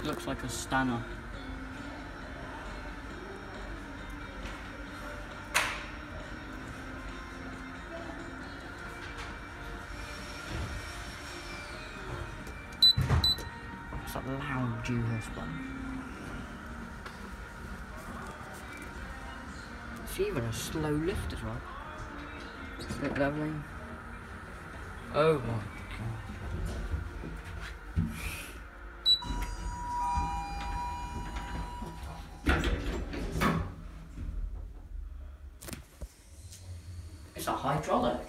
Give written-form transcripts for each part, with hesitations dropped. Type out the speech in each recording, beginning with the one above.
looks like a Stannah. It's a loud US one. It's even a slow lift as well. Isn't it lovely? Oh my god. It's a hydraulic.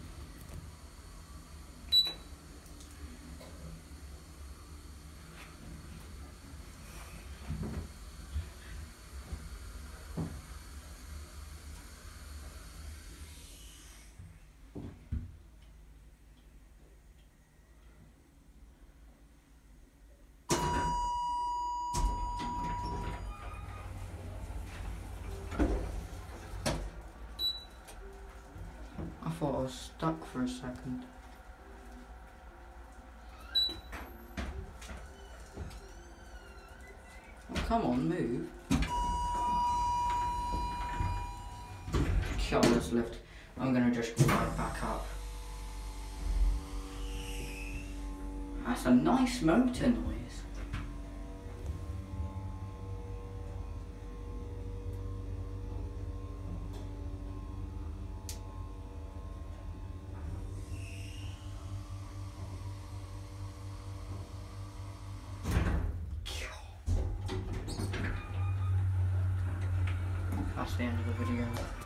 I thought I was stuck for a second. Oh, come on, move. God, this lift. I'm gonna just go right back up. That's a nice motor noise. That's the end of the video.